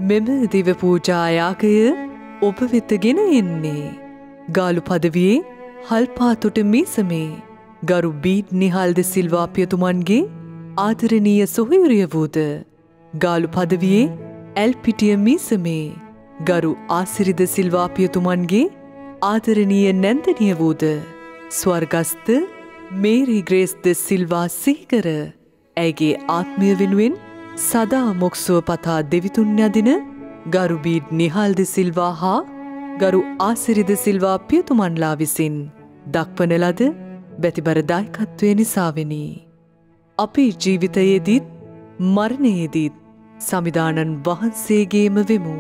මෙම දිව පූජා යාගය ඔබ වෙත ගෙන එන්නේ ගාලු පදවියේ හල්පාතොට මීසමේ ගරු බීඩ් නිහාල් ද සිල්වා පියතුමන්ගේ ආදරණීය සොහොයුරිය වූද ගාලු පදවියේ ඇල්පිටිය මීසමේ ගරු ආසිරිද සිල්වා පියතුමන්ගේ ආදරණීය නැන්දනිය වූද ස්වර්ගස්ත මේරි ග්‍රේස් ද සිල්වා සිහිකර ඇයගේ ආත්මය වෙනුවෙන් සදා මොක්සුව පතා දෙවිතුන් යදින ගරු බීඩ් නිහාල් ද සිල්වා හා ගරු ආසිරිද සිල්වා පියතුමන්ලා විසින් දක්වන ලද බැතිබර දායකත්වය නිසාවෙනි. අපි ජීවිතයේදීත් මරණයේදීත් සමිදානන් වහන්සේගේම වෙමු.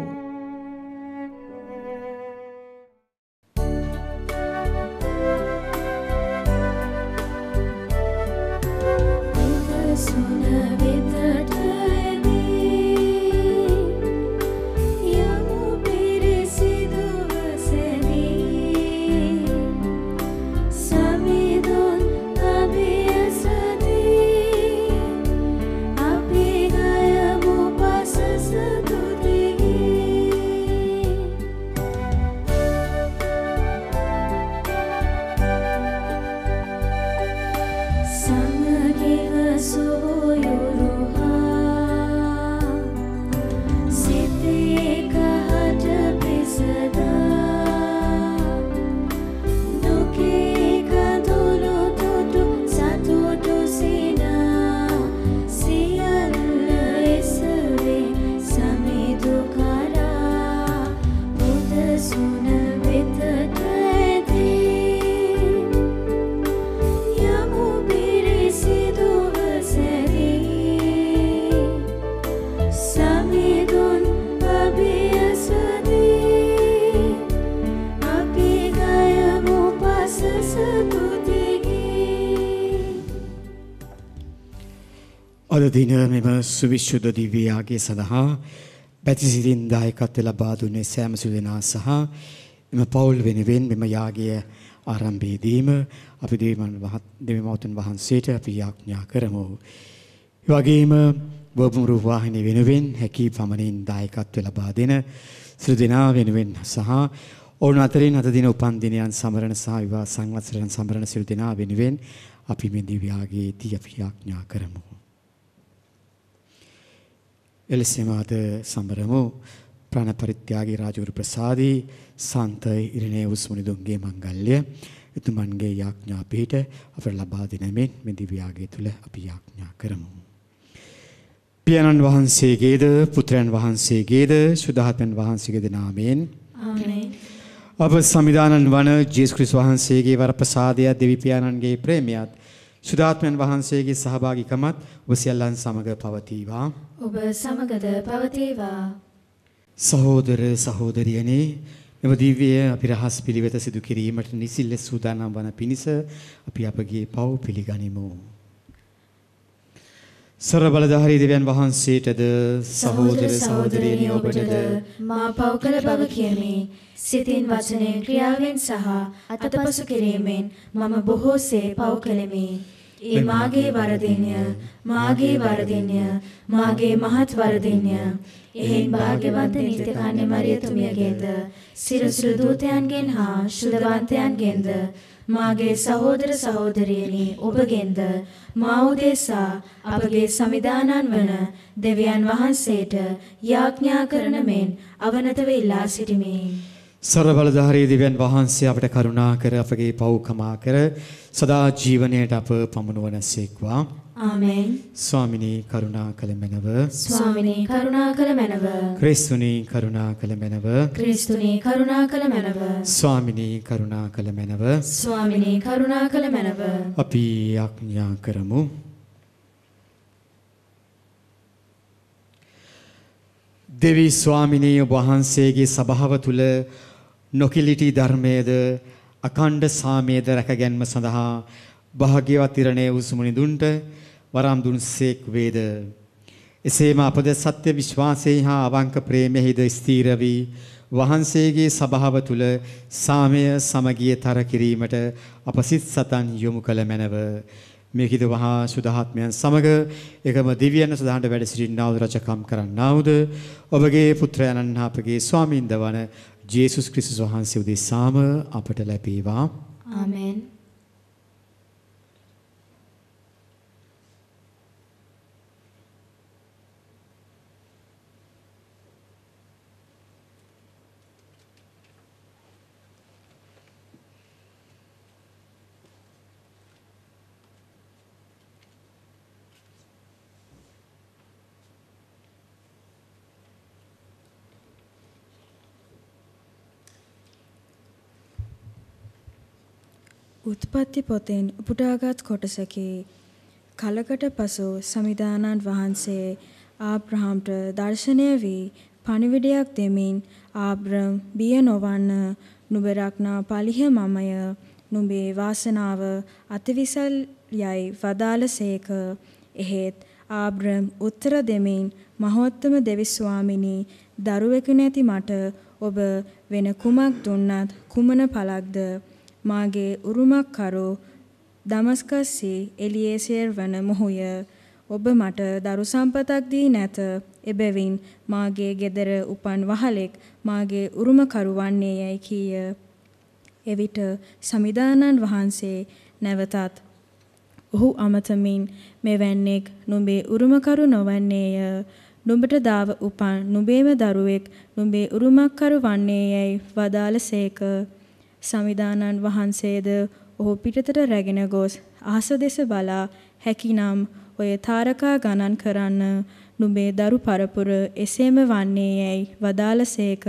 අද දින මෙම සුවිශුද්ධ දිව්‍ය යාගය සඳහා පැතිසිතින් දායකත්වය ලබා දුන්නේ සෑම සුදෙනා සහ මෙම පවුල් වෙනුවෙන් මෙම යාගය ආරම්භයේදීම අපි දෙවියන් වහන්සේට අපි යාඥා කරමු. ඒ වගේම වබුරු වාහිනිය වෙනුවෙන් හැකි පමණින් දායකත්වය ලබා දෙන සුදෙනා වෙනුවෙන් සහ ඔවුන් අතරින් අද දින උපන් දිනයන් සමරන සහ විවාහ සංවත්සරයන් සමරන සුදෙනා වෙනුවෙන් අපි මේ දිව්‍ය යාගයේදී අපි යාඥා කරමු. එලෙසම අද සමරමු ප්‍රාණ පරිත්‍යාගී රාජගුරු ප්‍රසාදී සන්ත ඉරණේවුස් මුනිදුන්ගේ මංගල්‍ය එතුමන්ගේ යාඥා පිට අපට ලබා දෙන මෙන් මේ දිව්‍ය යාගය තුල අපි යාඥා කරමු. පියාණන් වහන්සේගේද පුත්‍රයන් වහන්සේගේද සුදාත්මයන් වහන්සේගේද නාමයෙන් ආමේන්. අප සමිදානන් වන ජේසුස් ක්‍රිස්තුස් වහන්සේගේ වරප්‍රසාදය දෙවි පියාණන්ගේ ප්‍රේමයත් සුදාත්මයන් වහන්සේගේ සහභාගීකමත් ඔබ සියල්ලන් සමග පවතිවා. ඔබ සමගද පවතිවා. සහෝදර සහෝදරියනි මෙම දිව්‍ය අපි රහස් පිළිවෙත සිදු කිරීමට නිසිල්ල සූදානම් වන පිණිස අපි අපගේ පව් පිළිගනිමු. සර්වබලධාරී දෙවියන් වහන්සේටද සහෝදර සහෝදරියනි ඔබටද මා පව් කළ බව කියමි. සිතින් වචනයෙන් ක්‍රියාවෙන් සහ අතපසු කිරීමෙන් මම බොහෝසේ පව් කළෙමි. ඒ මාගේ වරදින්ය, මාගේ වරදින්ය, මාගේ මහත් වරදින්ය. එහෙන් භාග්‍යවන්ත නිත්‍ය කන්‍ය මරියතුමියගෙන්ද සිරසුරු දූතයන්ගෙන් හා ශුද්ධවන්තයන්ගෙන්ද මාගේ සහෝදර සහෝදරියනි ඔබගෙන්ද මා උදෙසා අපගේ සමිදානන් වන දෙවියන් වහන්සේට යාඥා කරන මෙන් අවනතව ඉල්ලා සිටිමි. සර්වබලධාරී දෙවියන් වහන්සේ අපට කරුණා කර අපගේ පව් කමා කර සදා ජීවනයට අප පමුණුවනසේක්වා. ආමේන්. ස්වාමිනී කරුණා කළ මැනව. ස්වාමිනී කරුණා කළ මැනව. ක්‍රිස්තුනී කරුණා කළ මැනව. ක්‍රිස්තුනී කරුණා කළ මැනව. ස්වාමිනී කරුණා කළ මැනව. ස්වාමිනී කරුණා කළ මැනව. අපි යාඥා කරමු. දෙවි ස්වාමිනී වහන්සේගේ සභාව තුල නොකිලිටි ධර්මයේද අඛණ්ඩ සාමයේද රැකගැන්ම සඳහා භාග්‍යවත් ඉරණේවුස් මුනිදුන්ට වරම් දුන්සේක් වේද. එසේම අපද සත්‍ය විශ්වාසයේ හා අවංක ප්‍රේමෙහිද ස්ථීර වී වහන්සේගේ සභාව තුල සාමය සමගිය තර කිරීමට අප සිත් සතන් යොමු කළ මැනව. මේ කිද වහා සුදාත්මයන් සමග එකම දිව්‍යයන් සදාහට වැඩ සිටින්නාවුද රජකම් කරන්නාවුද ඔබගේ පුත්‍රයන්න් හා අපගේ ස්වාමීන්ද වන ජේසුස් ක්‍රිස්තුස් වහන්සේ උදෙසාම අපට ලැබේවා. ආමෙන්. උත්පත්ති පොතෙන් උපුටාගත් කොටසකි. කලකට පසු සමිදානන් වහන්සේ ආබ්‍රහම්ට දර්ශනය වී පණිවිඩයක් දෙමින් ආබ්‍රම් බිය නොවන්න නුඹ රක්නා පලිහ මමය නුඹේ වාසනාව අතිවිසල් යයි වදාළසේක. එහෙත් ආබ්‍රම් උත්තර දෙමින් මහෝත්තම දෙවි ස්වාමිනී දරුවෙකු නැති මට ඔබ වෙන කුමක් දුන්නත් කුමන පළක්ද මාගේ උරුමකරු දමස්කස්හි එලියේසර් වන මොහුය. ඔබ මට දරු සම්පතක් දී නැත. එබැවින් මාගේ ගෙදර උපන් වහලෙක් මාගේ උරුමකරු වන්නේ යයි කීය. එවිට සමිදානන් වහන්සේ නැවතත් ඔහු අමතමින් මෙවැන්නෙක් නුඹේ උරුමකරු නොවන්නේය. නුඹට දාව උපන් නුඹේම දරුවෙක් නුඹේ උරුමකරු වන්නේ යයි වදාළසේක. සමිදානන් වහන්සේද ඔහු පිටතට රැගෙන ගොස් අහස දෙස බලා හැකිනම් ඔය තාරකා ගණන් කරන්න නුඹේ දරු පරපුර එසේම වන්නේ යයි වදාළසේක.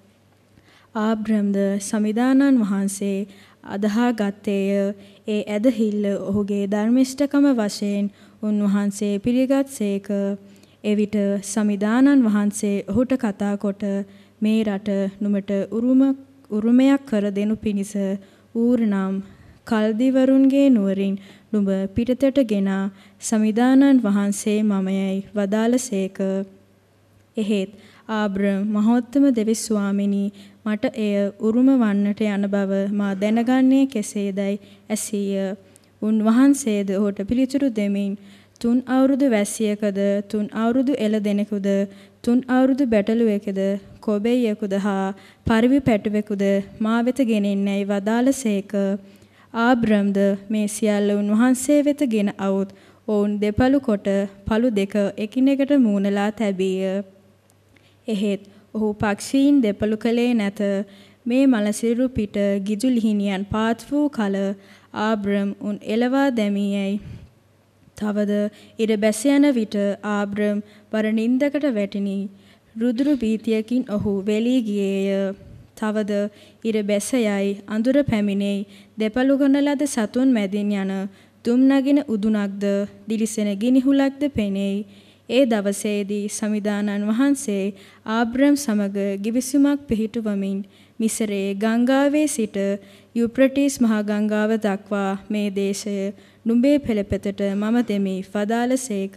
ආබ්‍රම්ද සමිදානන් වහන්සේ අදහා ගත්තේය. ඒ ඇදහිල්ල ඔහුගේ ධර්මිෂ්ඨකම වශයෙන් උන්වහන්සේ පිළිගත්සේක. එවිට සමිදානන් වහන්සේ ඔහුට කතා කොට මේ රට නුඹට උරුමයක් කර දෙනු පිණිස ඌර් නම් කල්දිවරුන්ගේ නුවරින් නුඹ පිටතට ගෙනා සමිදානන් වහන්සේ මමයයි වදාළසේක. එහෙත් ආබ්‍රම් මහෝත්තම දෙවි ස්වාමිනී මට එය උරුම වන්නට යන බව මා දැනගන්නේ කෙසේදයි ඇසීය. උන්වහන්සේද ඔහුට පිළිතුරු දෙමින් 3 අවුරුදු වැසියකද 3 අවුරුදු එළදෙනෙකුද 3 අවුරුදු බැටළුවෙකුද කොබෙයියෙකුද හා පරිවි පැටුවෙකුද මා වෙත ගෙනෙන්නැයි වදාළසේක. ආබ්‍රම්ද මේ සියල්ල උන්වහන්සේ වෙත ගෙන අවුත් ඔවුන් දෙපළු කොට පළු දෙක එකිනෙකට මූණලා තැබීය. එහෙත් ඔහු පක්ෂීන් දෙපළු කළේ නැත. මේ මලසිරු පිට ගිජු ලිහිණියන් පාත් වූ කල ආබ්‍රම් උන් එලවා දැමියයි. තවද ඉර බැස යන විට ආබ්‍රම් වර නින්දකට වැටිනි. රුදුරු භීතියකින් ඔහු වෙලී ගියේය. තවද ඉර බැස යයි අඳුර පැමිණෙයි. දෙපළු කරන ලද සතුන් මැදින් යන දුම් නගින උදුනක්ද දිලිසෙන ගිනිහුලක්ද පෙනෙයි. ඒ දවසේදී සමිදානන් වහන්සේ ආබ්‍රම් සමග ගිවිසුමක් පිහිටුවමින් මිසරයේ ගංගාවේ සිට යුප්‍රටිස් මහා ගංගාව දක්වා මේ දේශය නුඹේ පෙළපතට මම දෙමි වදාළසේක.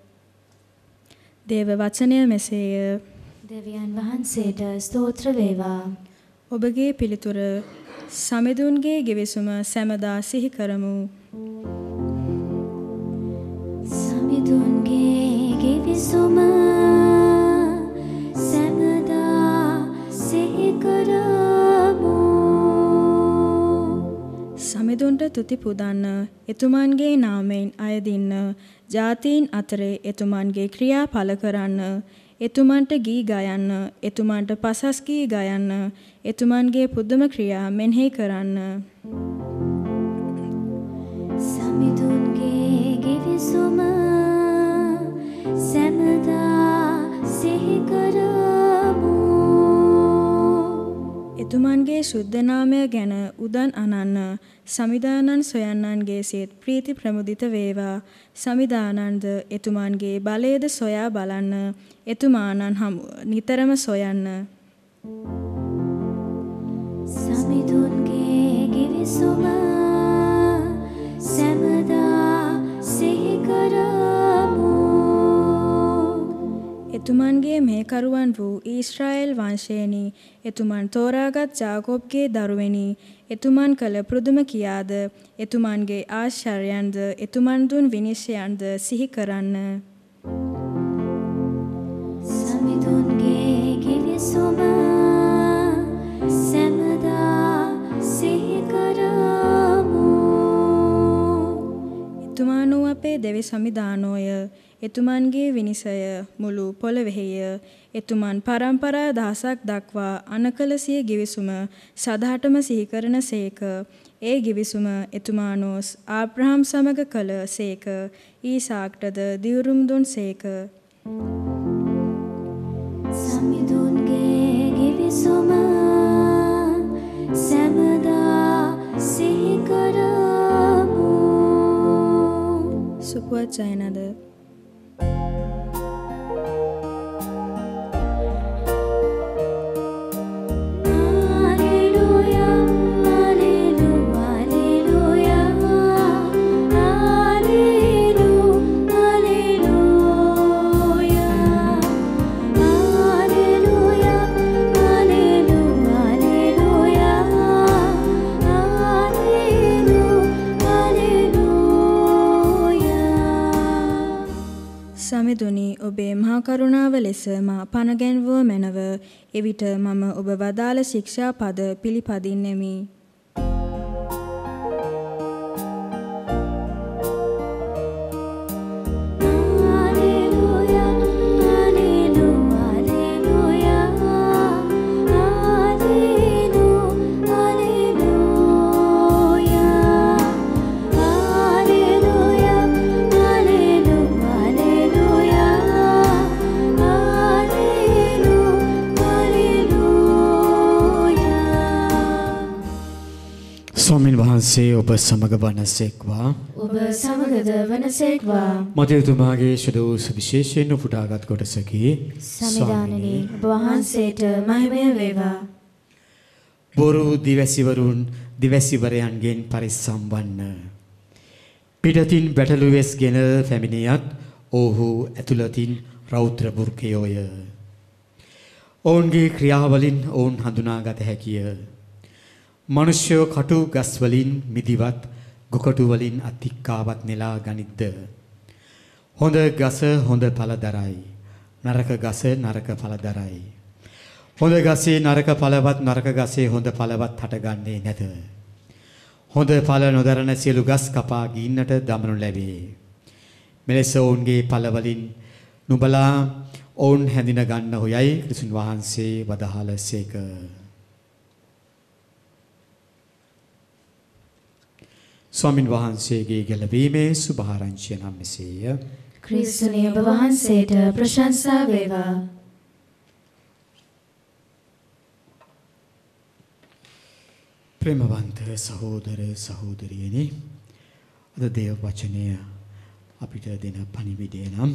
දේව වචනය මෙසේය. දෙවියන් වහන්සේට ස්තෝත්‍ර වේවා. ඔබගේ පිළිතුර සමිඳුන්ගේ ගිවිසුම සැමදා සිහි කරමු. සමිඳුන්ගේ ගිවිසුම සැමදා සිහි කරමු. සමිඳුන්ට තුති පුදන්න, එතුමන්ගේ නාමයෙන් අයදින්න, ජාතීන් අතරේ එතුමන්ගේ ක්‍රියා පළ කරන්න, එතුමන්ට ගී ගයන්න, එතුමන්ට පසස් ගී ගයන්න, එතුමන්ගේ පුදුම ක්‍රියා මෙනෙහි කරන්න. සමිඳුන්ගේ ගිවිසුම සැමදා සිහි කරමු. එතුමන්ගේ ශුද්ධ නාමය ගැන උදන් අනන්න, සමිදානන් සොයන්නන්ගේ සිත ප්‍රීති ප්‍රමුදිත වේවා. සමිදානන්ද එතුමන්ගේ බලයද සොයා බලන්න, එතුමානන් නිතරම සොයන්න. සමිඳුන්ගේ ගිවිසුම සැමදා සිහි කරමු. එතුමන්ගේ මේ මෙහෙකරුවන් වූ ඊශ්‍රායෙල් වංශයෙනි. එතුමන් තෝරාගත් ජාකෝබ්ගේ දරුවෙනි. එතුමන් කළ පුදුම කියාද එතුමන්ගේ ආශ්චර්යයන්ද එතුමන් දුන් විනිශ්චයන්ද සිහි කරන්න. සමිඳුන්ගේ කිවිසුම සැමදා සිහි කරමු. එතුමානු අපේ දෙවි සමිදානෝය. එතුමන්ගේ විනිසය මුළු පොළොවෙහිය. එතුමන් පරම්පරා දහසක් දක්වා අනකලසිය ගිවිසුම සදහටම සිහි කරන සේක. ඒ ගිවිසුම එතුමානෝස් ආබ්‍රහම් සමග කළ සේක. ඊසාක්ටද දිවුරුම් දුන් සේක. සමිඳුන්ගේ ගිවිසුම සැමදා සිහි කරමු. සුපුවත් ජයනද සමිඳුනි ඔබේ මහා කරුණාව ලෙස මා පනගැන්වුව මැනව. එවිට මම ඔබ වදාළ ශික්ෂා පද පිළිපදින්නෙමි. ස්වාමීන් වහන්සේ ඔබ සමග වනසේක්වා. ඔබ සමගද වනසේක්වා. මතයතුමාගේ ශුද්ධ සුවිශේෂයෙන් උපුටාගත් කොටසකි. සමිදානනි ඔබ වහන්සේට මහිමය වේවා. බොරු දිවැසිවරුන් දිවැසිවරයන්ගෙන් පරිස්සම් වන්න. පිටතින් බැටළුවෙස්ගෙන පැමිණියත් ඔහු ඇතුළතින් රෞද්‍ර වෘකයෝය. ඔවුන්ගේ ක්‍රියාවලින් ඔවුන් හඳුනාගත හැකිය. මනුෂ්‍යෝ කටු ගස් වලින් මිදිවත් ගොකටු වලින් අතික්කාවත් නෙලා ගනිද්ද. හොඳ ගස හොඳ ඵල දරයි. නරක ගස නරක ඵල දරයි. හොඳ ගසේ නරක ඵලවත් නරක ගසේ හොඳ ඵලවත් හටගන්නේ නැත. හොඳ ඵල නොදරන සියලු ගස් කපා ගින්නට දමනු ලැබේ. මෙලෙස ඔවුන්ගේ ඵල වලින් නුඹලා ඔවුන් හැඳින ගන්න හොයයි ක්‍රිස්තුන් වහන්සේ වදාළසේක. ස්වාමින් වහන්සේගේ ගැලවීමේ සුභාරංචිය නම් මෙසේය. ක්‍රිස්තුනි ඔබ වහන්සේට ප්‍රශංසා වේවා. ප්‍රේමවන්ත සහෝදර සහෝදරියනි, අද දේව වචනය අපිට දෙන පණිවිඩය නම්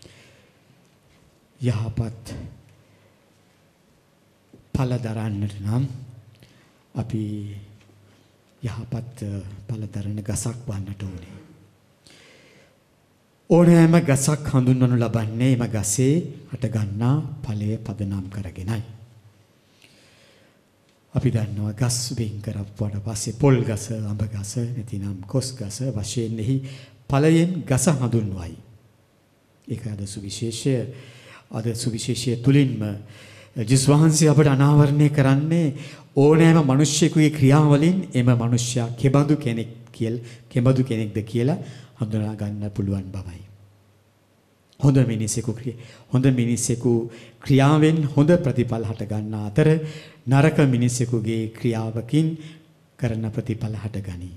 යහපත් ඵල දරන්නට නම් අපි යහපත් ඵල දරන ගසක් වන්නට ඕනේ. ඕනෑම ගසක් හඳුන්වනු ලබන්නේ එම ගසේ හට ගන්නා ඵලය පදනම් කරගෙනයි. අපි දන්නවා ගස් වෙන් කරපුවාට පස්සේ පොල් ගස, අඹ ගස, නැතිනම් කොස් ගස වශයෙන් එහි ඵලයෙන් ගස හඳුන්වයි. ඒක අද සුවිශේෂය තුලින්ම ජේසුස් වහන්සේ අපට අනාවරණය කරන්නේ ඕනෑම මිනිසෙකුගේ ක්‍රියාවලින් එම මිනිසයා කෙබඳු කෙනෙක්ද කියලා හඳුනා ගන්න පුළුවන් බවයි. හොඳ මිනිසෙකු ක්‍රියාවෙන් හොඳ ප්‍රතිඵල හට ගන්න අතර නරක මිනිසෙකුගේ ක්‍රියාවකින් කරන ප්‍රතිඵල හට ගනී.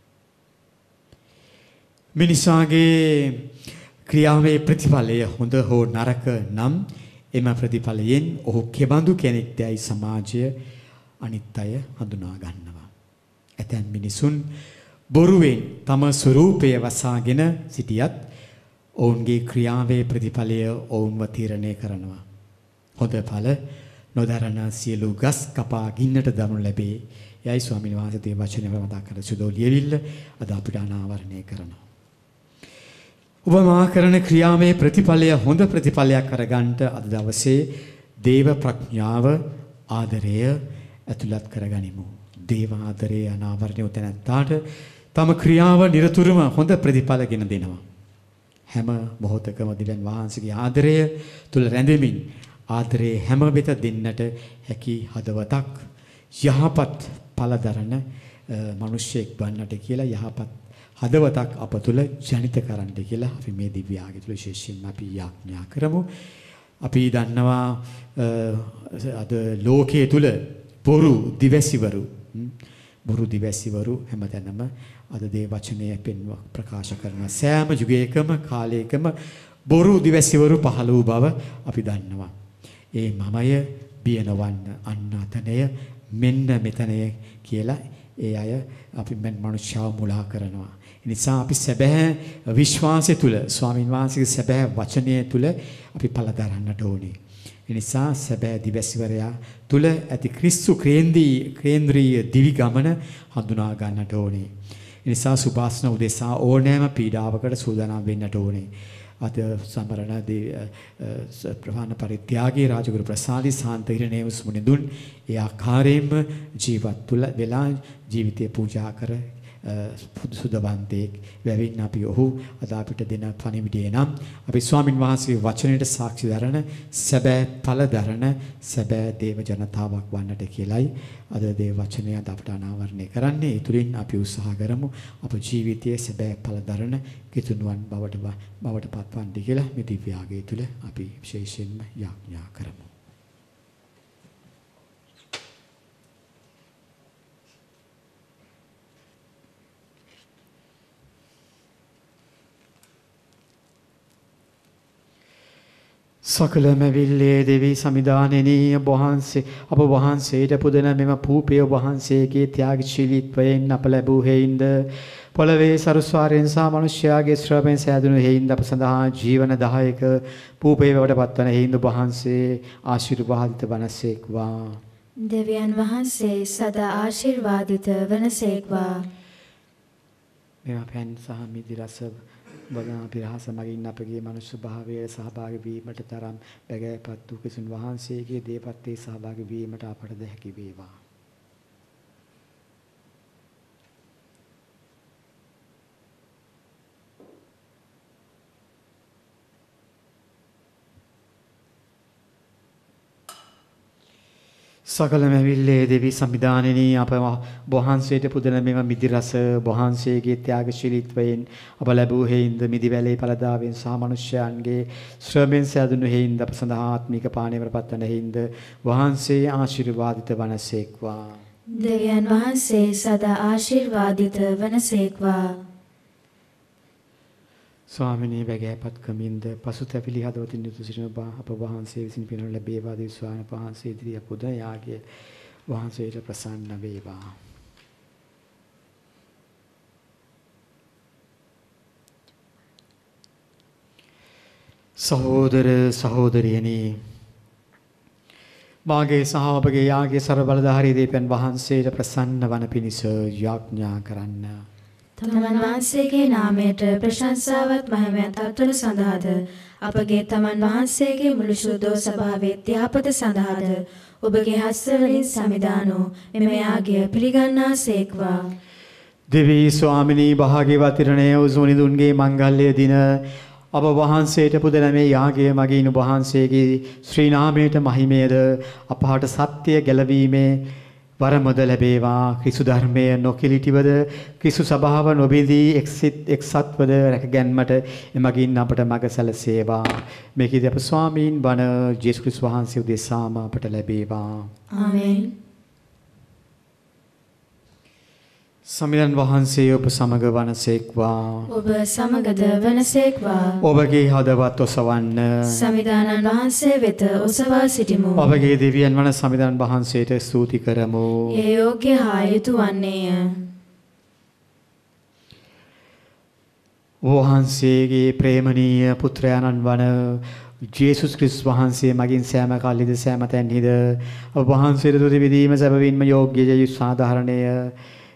මිනිසාගේ ක්‍රියාවේ ප්‍රතිඵලය හොඳ හෝ නරක නම් එම ප්‍රතිඵලයෙන් ඔහු කෙබඳු කෙනෙක්දයි සමාජය අනිත් අය හඳුනා ගන්නවා. ඇතැම් මිනිසුන් බොරුවෙන් තම ස්වරූපය වසාගෙන සිටියත් ඔවුන්ගේ ක්‍රියාවේ ප්‍රතිඵලය ඔවුන්ව තීරණය කරනවා. හොඳ ඵල නොදරන සියලු ගස් කපා ගින්නට දමනු ලැබේ. යයි ස්වාමීන් වහන්සේ දේ වචනය මතක් කර සුදෝ ලියවිල්ල අද අපිට අනාවරණය කරනවා. ඔබ මා කරන ක්‍රියාවේ ප්‍රතිඵලය හොඳ ප්‍රතිඵලයක් කරගන්න අද දවසේ දේව ප්‍රඥාව ආදරය ඇතුළත් කරගනිමු. දේව ආදරයේ අනාවරණය උතැනත්තාට තම ක්‍රියාව නිරතුරුවම හොඳ ප්‍රතිඵලගෙන දෙනවා. හැම මොහොතකම දිව්‍යන් වහන්සේගේ ආදරය තුල රැඳෙමින් ආදරේ හැම වෙත දෙන්නට හැකි හදවතක් යහපත් පළදරන මිනිසෙක් වන්නට කියලා යහපත් හදවතක් අප තුල ජනිත කරන්න කියලා අපි මේ දිව්‍ය ආගය තුල විශේෂයෙන්ම අපි යාඥා කරමු. අපි දන්නවා අද ලෝකයේ තුල බොරු දිවැසිවරු හැමතැනම අද දේ වචනය පෙන්ව ප්‍රකාශ කරන සෑම යුගයකම කාලයකම බොරු දිවැසිවරු පහළ වූ බව අපි දන්නවා. ඒ මමය බියනවන්න අන්නතනය මෙන්න මෙතනය කියලා ඒ අය අපි මනුෂ්‍යව මුලා කරනවා. ඒ නිසා අපි සැබෑ විශ්වාසය තුල ස්වාමින් වහන්සේගේ සැබෑ වචනය තුල අපි පළදරන්නට ඕනේ. ඒ නිසා සැබෑ දිවැසිවරයා තුල ඇති ක්‍රිස්තු කේන්ද්‍රීය දිවි ගමන හඳුනා ගන්නට ඕනේ. ඒ නිසා සුභාසන උදෙසා ඕනෑම පීඩාවකට සූදානම් වෙන්නට ඕනේ. අද සමරණ ප්‍රවාහන පරිත්‍යාගී රාජගුරු ප්‍රසාදි සාන්ත හිරණේවස් මුනිඳුන් ඒ ආකාරයෙන්ම ජීවත් තුල වෙලා ජීවිතය පූජා කර සුදවන්තෙක් වෙවින් අපි ඔහු අද අපිට දෙන පණිවිඩය නම් අපි ස්වාමින් වහන්සේගේ වචනයට සාක්ෂි දරන සැබෑ ඵල දරන සැබෑ දේව ජනතාවක් වන්නට කියලයි අද දේව වචනය අද අපට අනාවරණය කරන්නේ. ඒ තුලින් අපි උත්සාහ කරමු අප ජීවිතයේ සැබෑ ඵල දරන කිතුණුවන් බවට පත්වන්න කියලා මේ දිව්‍ය ආගය තුල අපි විශේෂයෙන්ම යාඥා කරමු. සකල මැවිල්ලේ දෙවි සමිදානෙනී අප වහන්සේට පුදන මෙම පූපය වහන්සේගේ ත්‍යාගශීලීත්වයෙන් අප ලැබූ හේයින්ද පොළවේ සරුස්වාරයෙන් සහ මනුෂ්‍යයාගේ ශ්‍රමයෙන් සෑදුණු හේයින්ද අප සඳහා ජීවනදායක පූපය බවට පත්වන හේයින්ද වහන්සේ ආශිර්වාදිත වනසේක්වා. දෙවියන් වහන්සේ සදා ආශිර්වාදිත වනසේක්වා. මෙම පැන් සහ මිදි රස බගා පිරහස මගින් අපගේ මනුෂ්‍ය භාවයේ සහභාගී වීමට තරම් බැගෑපත් වූ ක්‍රිස්තුන් වහන්සේගේ දේපත්තේ සහභාගී වීමට අපටද හැකි වේවා. සකල මැවිල්ලේ දෙවි සම්විධානනී අප වහන්සේට පුදන මෙම මිදි රස වහන්සේගේ ත්‍යාගශීලීත්වයෙන් අප ලැබූ හේයින්ද මිදි වැලේ පළදාවෙන් සහ මනුෂ්‍යයන්ගේ ශ්‍රමයෙන් සෑදුණු හේයින්ද අප සඳහා ආත්මික පානයකට පත්වන හේයින්ද වහන්සේ ආශිර්වාදිත වනසේක්වා. දෙවියන් වහන්සේ සදා ආශිර්වාදිත වනසේක්වා. ස්වාමිනී බැගෑපත් කමින්ද පසුතැවිලි හදවතින් යුතු සිටින අප වහන්සේ විසින් පිනවන ලැබේවා දී ස්වාමීන් වහන්සේ ඉදිරිය පුද යාගය වහන්සේට ප්‍රසන්න වේවා. සහෝදර සහෝදරියනි මාගේ සහ ඔබගේ යාගයේ ਸਰව බලධාරී දේවයන් වහන්සේට ප්‍රසන්න වන පිණිස යාඥා කරන්න. තමන් වහන්සේගේ නාමයට ප්‍රශංසාවත් මහිමයත් අත්වන සඳහාද අපගේ තමන් වහන්සේගේ මුළු ශුද්ධ සභාවේ ත්‍යාපත සඳහාද ඔබගේ හස්තවලින් සමිදානෝ මෙම යාගය පිළිගන්නාසේක්වා. දෙවි ස්වාමිනී භාග්‍යවත් ඉරණේ උසුනිදුන්ගේ මංගල්‍ය දින අප වහන්සේට පුදන මේ යාගය මගින් වහන්සේගේ ශ්‍රී නාමයට මහිමයද අපහට සත්‍ය ගැලවීමේ වරමද ලැබේවා. ක්‍රිස්තු ධර්මය නොකිලිටිවද ක්‍රිස්තු සභාව නොබිදී එක්සත්වද රැකගැන්මට එමගින් අපට මඟ සැලසේවා. මේකදී අප ස්වාමීන් වන ජේසුස් ක්‍රිස්තුස් වහන්සේ උදෙසාම අපට ලැබේවා. ආමේන්. සමිඳුන් වහන්සේ ඔබ සමග වනසේක්වා. ඔබ සමගද වනසේක්වා. ඔබගේ හදවත් ඔසවන්න. සමිඳානන් වහන්සේ වෙත ඔසවා සිටිමු. ඔබගේ දෙවියන් වන සමිඳුන් වහන්සේට ස්තුති කරමු. ඒ යෝග්‍ය හා යුතු වන්නේය. වහන්සේගේ ප්‍රේමණීය පුත්‍රයාණන් වන ජේසුස් ක්‍රිස්තුස් වහන්සේ මගින් සෑම කල්හිද සෑම තැන්හිද ඔබ වහන්සේට තුති විදීම සැබවින්ම යෝග්‍යය සාධාරණය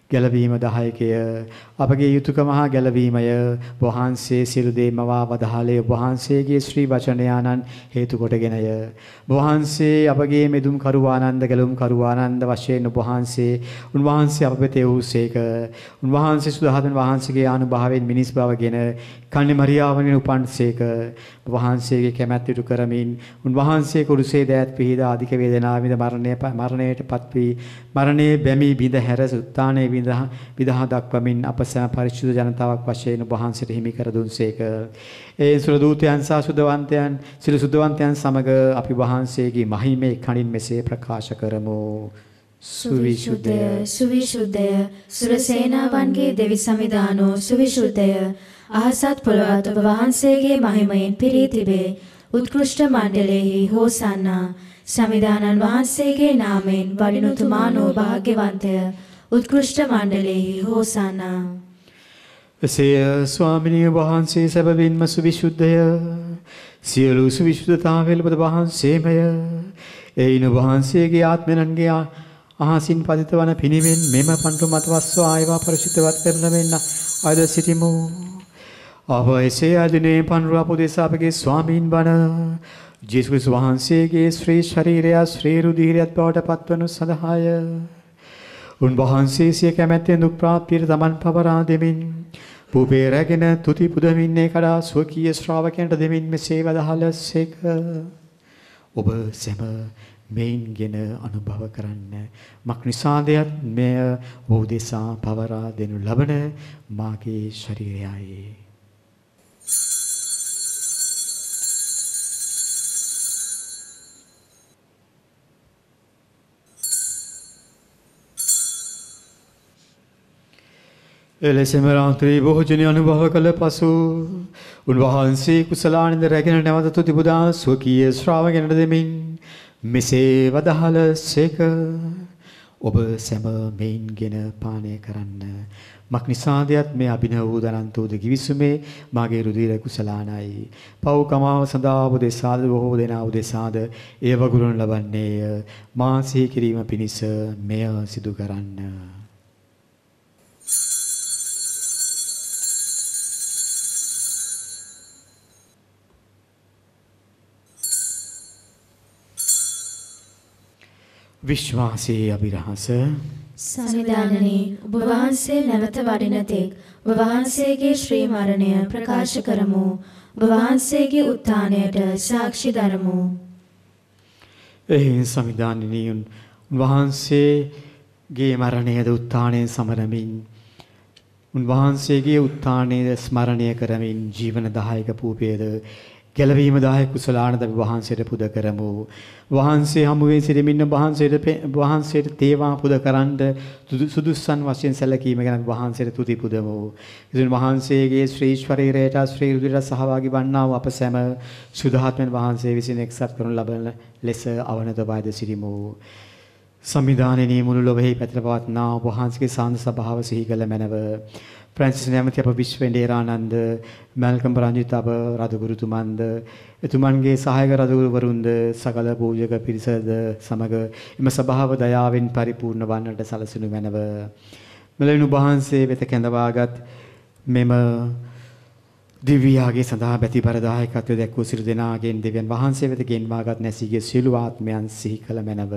ගැලවීම 10කය අපගේ යුතුයකම හා ගැලවීමය වහන්සේ සියලු දේ මවා වදාළේ වහන්සේගේ ශ්‍රී වචනයානන් හේතු කොටගෙනය වහන්සේ අපගේ මෙදුම් කරුවානන්ද ගැලුම් කරුවානන්ද වශයෙන් උන්වහන්සේ අප වෙත වූසේක උන්වහන්සේ සුදහදන් වහන්සේගේ අනුභවයෙන් මිනිස් බවගෙන කන්නේ මරියාවගෙන් උපන්සේක වහන්සේගේ කැමැත්ත ඉටු කරමින් උන්වහන්සේ කුරුසේ දෑත් පිහිදා අධික වේදනාවින්ද මරණයටපත් වී මරණයේ බැමි බිඳ හැර උත්ථානයේ විදහා දක්වමින් අප සෑම පරිශුද්ධ ජනතාවක් වශයෙන් වහන්සේට හිමි කර දුන්සේක. ඒ සුර දූතයන් සහ සුදවන්තයන් සිළු සුදවන්තයන් සමග අපි වහන්සේගේ මහිමේ කණින් මෙසේ ප්‍රකාශ කරමු. සුවිශුද්ධය සුවිශුද්ධය සුර සේනාවන්ගේ දෙවි සමිදානෝ සුවිශුද්ධය අහසත් පොළොවත් ඔබ වහන්සේගේ මහිමයෙන් පිරී තිබේ. උත්කෘෂ්ඨ මණ්ඩලයෙහි හෝසන්නා සමිදානන් වහන්සේගේ නාමයෙන් වඩිනුතුමානෝ භාග්‍යවන්තය. උත්කෘෂ්ඨ මණ්ඩලයෙහි හෝසන්නා. එසේ ස්වාමිනී වහන්සේ සැබවින්ම සුවිශුද්ධය සියලු සුවිශුද්ධතාවයල ඔබ වහන්සේමය. එයින් වහන්සේගේ ආත්මයන්ගේ අහසින් පතිත වන පිණිමෙන් මෙම පඬු මතවස්ව ආයවා පරිශුද්ධවත් කරන මෙන්න අද සිටිමු. අප එසේ අදිනේ පඬු අපොදෙස අපගේ ස්වාමීන් වන ජේසුස් වහන්සේගේ ශ්‍රී ශරීරය ශ්‍රී රුධිරයත් බවට පත්වනු සඳහාය. උන්වහන්සේ සිය කැමැත්තෙන් දුක් ප්‍රාප්තියට තමන් පවරා දෙමින් පුපේ රැගෙන තුති පුදමින්නේ කඩා ස්වකීය ශ්‍රාවකයන්ට දෙමින් මෙසේ වදාළසේක. ඔබ සැම මෙයින්ගෙන අනුභව කරන්න. මක්නිසාදයත් මෙය ඔහු දෙසා පවරා දෙනු ලබන මාගේ ශරීරයයි. එලෙසම රාත්‍රී භෝජනය අනුභව කළ පසු උන්වහන්සේ කුසලානන්ද රැගෙන නැවත තුති පුදා ස්වකීය ශ්‍රාවකයන්ට දෙමින් මෙසේ වදාළසේක. ඔබ සැම මෙයින්ගෙන පානය කරන්න. මක්නිසාදයත් මේ අභිනව වූ දනන්තෝද කිවිසුමේ මාගේ රුධිර කුසලානයි. පව් කමාව සඳහා ඔබ දෙසාද බොහෝ දෙනා උදෙසාද ඒ වගුරුන් ලබන්නේය. මා සිහි කිරීම පිණිස මෙය සිදු කරන්න. විශ්වාසයේ අභිරහස සමිදානනේ ඔබ වහන්සේ නැවත වඩින තෙක් ඔබ වහන්සේගේ ශ්‍රී මරණය ප්‍රකාශ කරමු. ඔබ වහන්සේගේ උත්ථානයට සාක්ෂි දරමු. එහි සමිදානනේ උන්වහන්සේගේ මරණයද උත්ථානයෙන් සමරමින් උන්වහන්සේගේ උත්ථානයේ ස්මරණය කරමින් ජීවන දායක පූපේද ගැලවීම දායක කුසලානද අපි වහන්සේට පුද කරමු. වහන්සේ හමුවේ සිටමින් වහන්සේට තේවා පුද කරන්න සුදුස්සන් වශයෙන් සැලකීම ගැන වහන්සේට තුති පුදමු. ඉතින් වහන්සේගේ ශ්‍රී ශරීරයට ශ්‍රී රුධිරයට සහභාගී වන්නා වූ අප සැම සුදාත්මයන් වහන්සේ විසින් එක්සත් කරනු ලබන ලෙස අවනත වයද සිටිමු. සම්විධානයේ මුළු ලොවෙහි පැතිර පවත්නා වහන්සේගේ සාන්ද සභාව සිහි කළ මැනව. ෆ්‍රැන්සිස් නැමැති අප විශ්වෙන්ඩේරානන්ද මල්කම් රංජිත් අප රදගුරුතුමන්ද එතුමන්ගේ සහායක රදගුරුවරුන්ද සකල පූජක පිරිසද සමග එම සභාව දයාවෙන් පරිපූර්ණ වන්නට සලසනු මැනව. මෙලෙවුණු වහන්සේ වෙත කැඳවාගත් මෙම දිව්‍යාගේ සඳහා බැතිබර දායකත්වය දැක්වූ සියලු දෙනාගෙන් දෙවියන් වහන්සේ වෙත ගෙන්වාගත් නැසීගේ සියලු ආත්මයන් සිහි කළ මැනව.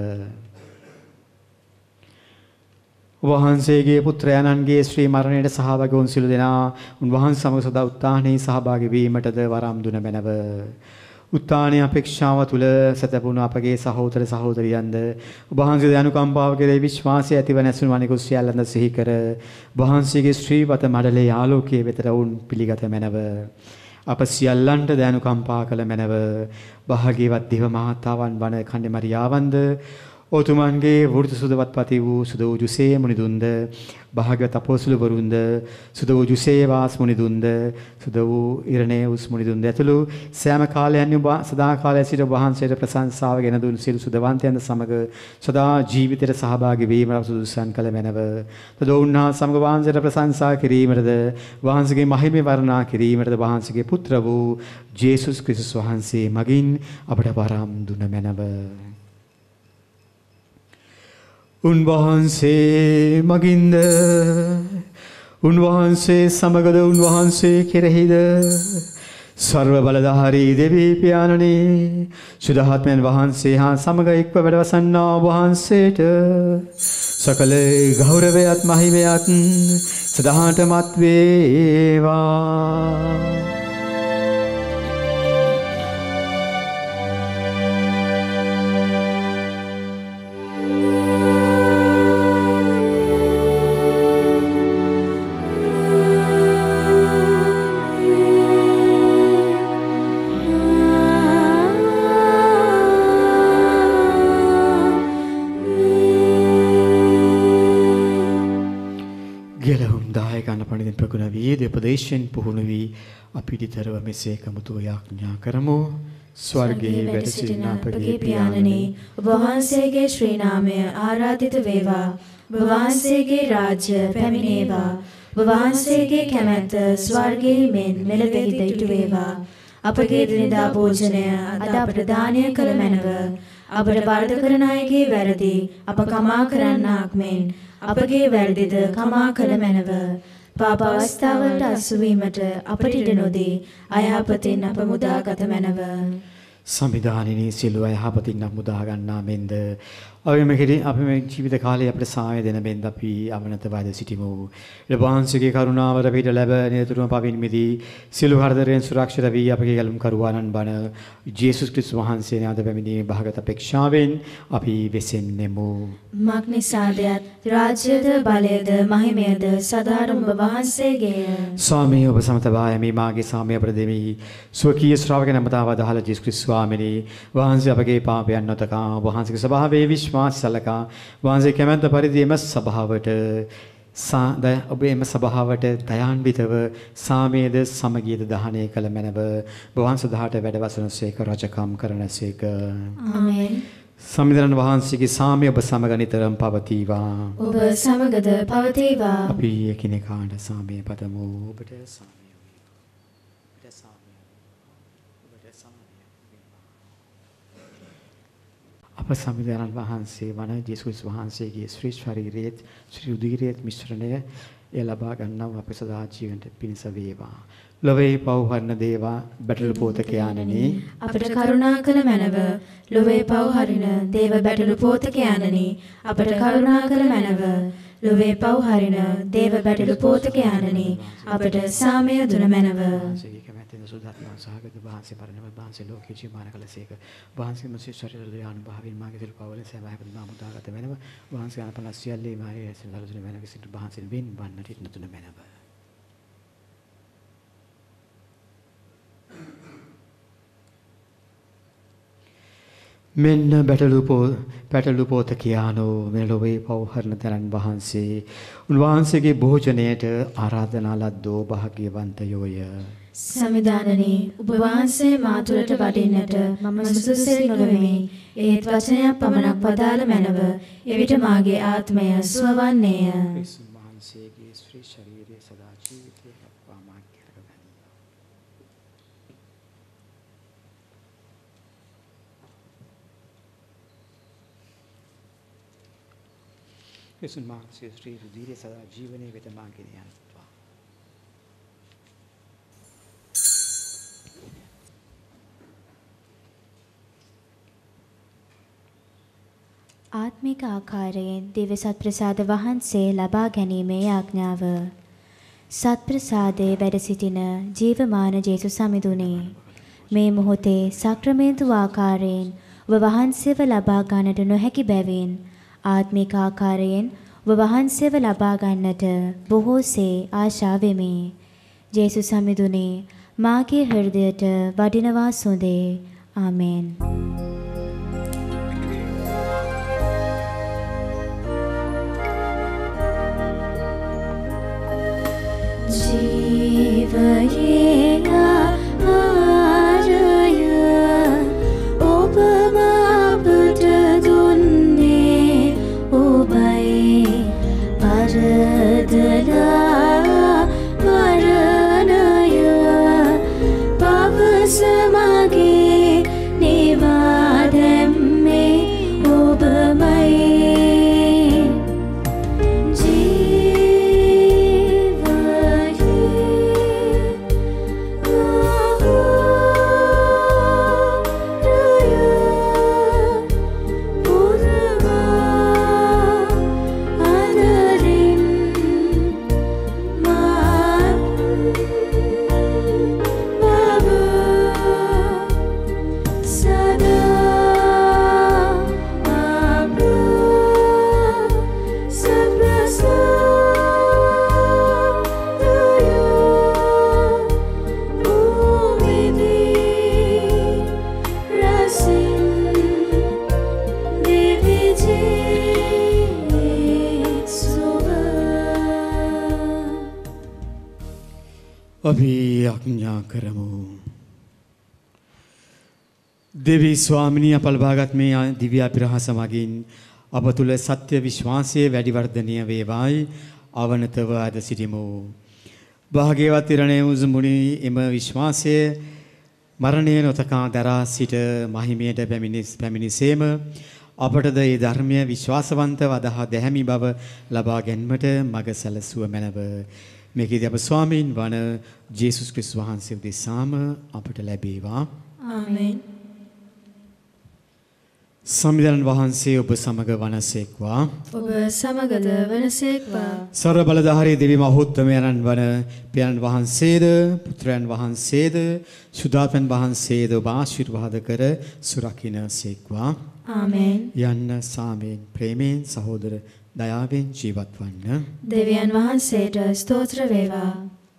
වහන්සේගේ පුත්‍රයන්න්ගේ ශ්‍රී මරණයට සහභාගී වුන් සියලු දෙනා උන්වහන්සේ සමග සදා උත්ථානයේ සහභාගී වීමටද වරම් දුන මැනව. උත්ථානයේ අපේක්ෂාව තුල සැතපුණු අපගේ සහෝදර සහෝදරියන්ද වහන්සේගේ අනුකම්පාව කෙරෙහි විශ්වාසය ඇතිව නැසුණු අනිකුත් සියල්ලන්ද සිහි කර වහන්සේගේ ශ්‍රීවත මඩලේ ආලෝකයේ වෙතට වුන් පිළිගත මැනව. අප සියල්ලන්ට දයනුකම්පා කළ මැනව. භාග්‍යවත් දේව මාතාවන් වන කන්දේ මරියාවන්ද ඔතුමන්ගේ වෘත සුදවත් පති වූ සුද වූ ජුසේ මුනිදුන්ද භාග්‍යවත් අපෝස්තල වරුන්ද සුද වූ ජුසේ වාස් මුනිදුන්ද සුද වූ ඉරණේවුස් මුනිදුන්ද ඇතුළු සෑම කාලයන්හි සදා කාලය සිට වහන්සේට ප්‍රශංසාව ගෙන දුන් සියලු සුදවන්තයන් සමග සදා ජීවිතයට සහභාගී වීමට සුදුසුසන් කළ මැනව. තදෝන්නා සමග වහන්සේට ප්‍රශංසා කිරීමටද වහන්සේගේ මහිමේ වර්ණනා කිරීමටද වහන්සේගේ පුත්‍ර වූ ජේසුස් ක්‍රිස්තුස් වහන්සේ මගින් අපට වරම් දුන මැනව. උන්වහන්සේ මගින්ද උන්වහන්සේ සමගද උන්වහන්සේ කෙරෙහිද සර්ව බලධාරී දෙවී පියාණනි සුදහාත්මයන් වහන්සේ හා සමග එක්ව වැඩවසන්නා වහන්සේට සකල ගෞරවයත් මහිමයත් සදාටමත් වේවා. උපදේශයෙන් පුහුණු වී අපිටතරව මෙසේ කමුතුව යාඥා කරමු. ස්වර්ගයේ වැඩ සිටින අපගේ පියාණනි, ඔබ වහන්සේගේ ශ්‍රී නාමය ආරාධිත වේවා. ඔබ වහන්සේගේ රාජ්‍ය පැමිණේවා. ඔබ වහන්සේගේ කැමැත්ත ස්වර්ගයේ මෙන් මෙලොවෙහිද ඉටු වේවා. අපගේ දිනදා භෝජනය අද අපට දානය කළ මැනව. අපට වරද කරන අයගේ වැරදි අප කමා කරන්නාක් මෙන් අපගේ වැරදිද කමා කළ මැනව. පාප අවස්ථාවලට අසු වීමට අපට ඉඩ නොදී අයහපතින් අප මුදාගත මැනව. සම්විධානිනී සියලු අයහපතින් අප මුදා ගන්නා මෙන්ද අපි මේ ජීවිත කාලයේ අපට සාය දෙන මෙන්ද අපි අවනතවද සිටිමු. වහන්සේගේ කරුණාව අපිට ලැබ නිරතුරුවම පවින් මිදී සියලු හතරෙන් සුරක්ෂිත වී අපගේ ගැලුම් කරුවාණන් බණ ජේසුස් ක්‍රිස්තුස් වහන්සේ නාද පැමිණීමේ භාගත අපේක්ෂාවෙන් අපි වෙසෙන්නෙමු. මක්නිසාදයත් රාජ්‍යද බලයද මහිමයද සදාරම ඔබ වහන්සේගේය. ස්වාමී ඔබ සමතවාය මේ මාගේ සාමය අපට දෙමි. ස්වකීය ශ්‍රාවක නමතාව දහල ජේසුස් ක්‍රිස්තුස් ස්වාමීනි වහන්සේ අපගේ පාපයන් නොතකා වහන්සේගේ ස්වභාවයේ විශ්වාස සලකා වහන්සේ කැමැත්ත පරිදි එම සභාවට ඔබේ එම සභාවට දයාන්විතව සාමයේද සමගියද දහනය කළ මැනව වහන්සේ දහට වැඩවසනසේක රජකම් කරනසේක. ආමේන්. සම්විධාන වහන්සේගේ සාමය ඔබ සමග නිතරම පවතිවා. ඔබ සමගද පවතිවා. අපි එකිනෙකාට සාමය පතමු. ඔබට සාමය. අප සම්විධාන වහන්සේ වන ජේසුස් වහන්සේගේ ශ්‍රී ශරීරයේත් ශ්‍රී උදීරයේත් මිශ්‍රණය එය ලබා ගන්නව අප සදා ජීවන්ට පිණිස වේවා. ලොවේ පව් හරින දේවා බැටළු පෝතකයාණනි අපට කරුණා කළ මැනව. ලොවේ පව් හරින දේව බැටළු පෝතකයාණනි අපට කරුණා කළ මැනව. ලොවේ පව් හරින දේව බැටළු පෝතකයාණනි අපට සාමය දුන මැනව. සුදාත්මා සහගත වහන්සේ පරිණම වහන්සේ ලෝකේ ජීවමාන කළසේක. වහන්සේ මුසේ ශරීරය අනුභවයෙන් මාගේ සිල් පවල සෑමයකට මා මුදාගත වෙනව. වහන්සේ අනපන සියල්ලේ මාගේ ඇසින් ලලුදුන වෙනක සිට වහන්සේ වෙන් වන්නට ඉක්නතුන වෙනව. මෙන්න පැටළු පෝතකයානෝ මෙලොවේ පව් හරන තරන් වහන්සේ උන්වහන්සේගේ භෝජනයට ආරාධනා ලද්දෝ භාග්‍යවන්තයෝය. සමිදානනි ඔබ වහන්සේ මා තුළට වඩින්නට මම සුදුසුසෙල් නොවෙමි. ඒත් වචනයක් පමණක් පදාළ මැනව. එවිට මාගේ ආත්මය සුවවන්නේය. වහන්සේගේ ශ්‍රී ශරීරයේ සදා ජීවිතේ දක්වා මා කරගනිමි. ක්‍රිස්තුස් වහන්සේ ශ්‍රී රුධිරය සදා ජීවනයේ වෙත මා ගෙන යනවා. ආත්මික ආකාරයෙන් දිව්‍ය සත්ප්‍රසාද වහන්සේ ලබා ගැනීමේ යාඥාව. සත්ප්‍රසාදයේ වැඩ සිටින ජීවමාන ජේසුස් සමිඳුනේ මේ මොහොතේ සක්‍රමේන්තු ආකාරයෙන් ඔබ වහන්සේව ලබා ගන්නට නොහැකි බැවින් ආත්මික ආකාරයෙන් ඔබ වහන්සේව ලබා ගන්නට බොහෝසේ ආශා වෙමි. ජේසුස් සමිඳුනේ මාගේ හෘදයට වඩිනවා සොඳේ. ආමේන්. ජීවයේ ආරය ඔබ මාපට දුන්නේ ඔබයි පරදලා මරණය පවසමගේ නිවා දැම්මේ ඔබමයි. අපි ආඥා කරමු. දෙවි ස්වාමිනී අප ලබාගත් මේ දිව්‍ය අපිරහස මගින් අප තුල සත්‍ය විශ්වාසයේ වැඩි වර්ධනය වේවායි අවනතව අද සිටිමු. භාග්‍යවත් ඉරණේ උතුම්ුනි එම විශ්වාසය මරණය නොතකා දරා සිට මහිමයට පැමිණිසේම අපටද මේ ධර්මය විශ්වාසවන්තව අදහා දැහැමි බව ලබා ගැනීමට මඟ සැලසුව මැනව. මේකදී අප ස්වාමීන් වන ජේසුස් ක්‍රිස්තුස් වහන්සේ උදෙසාම අපට ලැබේවා. ආමෙන්. සම්විධාන වහන්සේ ඔබ සමග වනසේක්වා. ඔබ සමගද වනසේක්වා. සර්ව බලධාරී දෙවි මහෝත්තමයන්න් වන පියාණන් වහන්සේද පුත්‍රයන් වහන්සේද සුදාපන් වහන්සේද ඔබ ආශිර්වාද කර සුරකින්නසේක්වා. ආමෙන්. යන්න සාමයෙන් ප්‍රේමයෙන් සහෝදර දයාවෙන් ජීවත් වන්න. දෙවියන් වහන්සේට ස්තෝත්‍ර වේවා.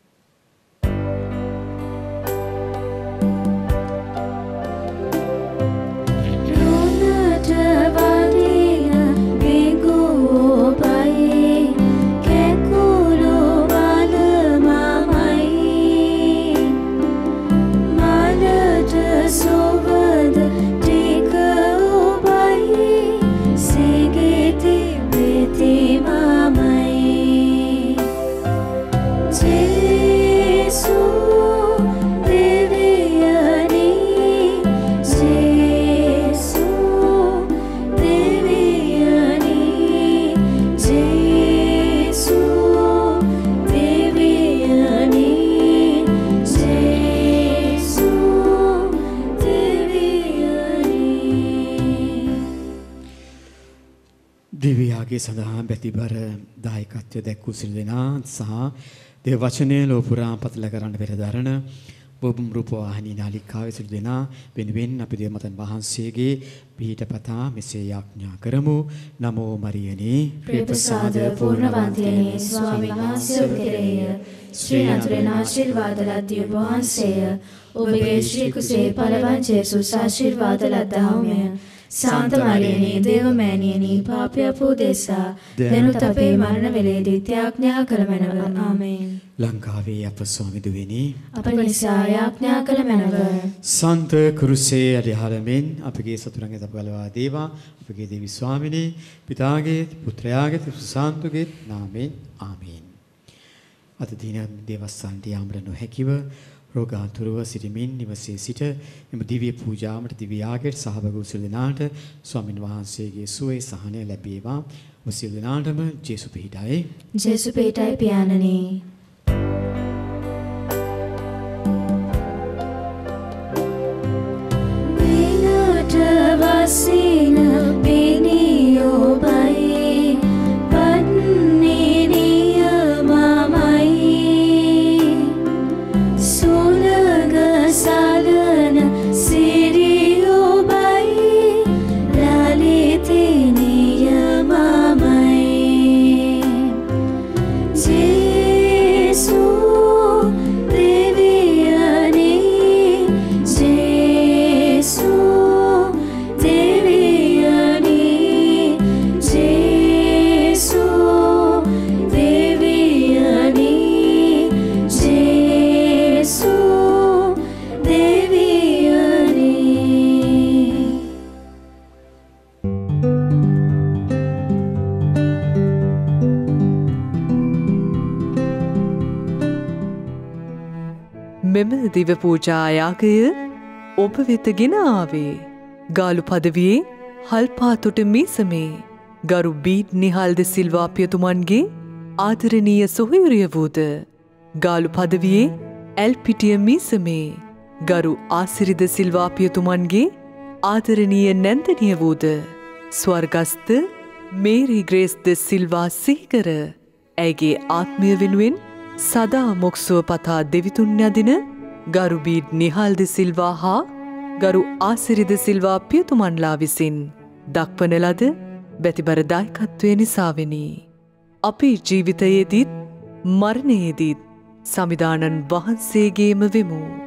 සඳහා බැතිබර දායකත්වය දැක්වූ සිල් දෙනා සහ දේව වචනය ලෝපුරා පතල කරන්න පෙරදරන බොබුම් රූපවාහිනී නාලිකාවේ සිල් දෙනා වෙනුවෙන් අපි දේවමතන් වහන්සේගේ පිහිට පතා මෙසේ යාඥා කරමු. නමෝ මරියනි ප්‍රේමසාද පූර්ණවන්තයනි ස්වාමීන් වහන්සේ කෙරෙහිය ශ්‍රී නතුරේ ආශිර්වාද ලද්දී වහන්සේය. ඔබගේ ශ්‍රී කුසේ පළවන් ජේසුස් ආශිර්වාද ලද්දාමය. සාන්ත මරියනි දේවමෑණියනි පාපය පූදේසා දැනුත් අපේ මරණ වේලේදී ත්‍යාඥා කරමනව. ආමේන්. ලංකාවේ අප ස්වාමිදුවෙනි අප නිසා යාඥා කළ මැනව. සන්ත කුරුසේ අධිහාරමෙන් අපගේ සතුරන්ගේ අප ගලවා දේවා. අපගේ දේවි ස්වාමිනී පිතාගේ පුත්‍රයාගේ සුසාන්තුගේ නාමයෙන් ආමේන්. අද දින දේවස්ථානට යාමට නොහැකිව රෝගාතුරව සිටමින් නිවසේ සිට එම දිව්‍ය පූජාවට දිව්‍ය යාගයට සහභාගී වූ සියලු දෙනාට ස්වාමින් වහන්සේගේ සුවය සහනය ලැබේවා. ඔබ සියලු දෙනාටම ජේසු පිහිටයි. ජේසු පිහිටයි පියාණනි. දිනට වසින පිනියෝ බයි මෙම දිව පූජා යාගය ඔබ වෙත ගෙන ආවේ ගාලු පදවියේ හල්පාතොට මීසමේ ගරු බීඩ් නිහාල්ද සිල්වා පියතුමන්ගේ ආදරණීය සොහොයුරිය වූද ගාලු පදවියේ ඇල්පිටිය මීසමේ ගරු ආසිරිද සිල්වා පියතුමන්ගේ ආදරණීය නැන්දනිය වූද ස්වර්ගස්ත මේරි ග්‍රේස්ද සිල්වා සිහිකර ඇයගේ ආත්මය වෙනුවෙන් සදා මොක්සුව පතා දෙවිතුන් යදින ගරු බීඩ් නිහාල්ද සිල්වා හා ගරු ආසිරිද සිල්වා පියතුමන්ලා විසින් දක්වන ලද බැතිබර දායකත්වය නිසාවෙනි. අපි ජීවිතයේදීත් මරණයේදීත් සමිදානන් වහන්සේගේම වෙමු.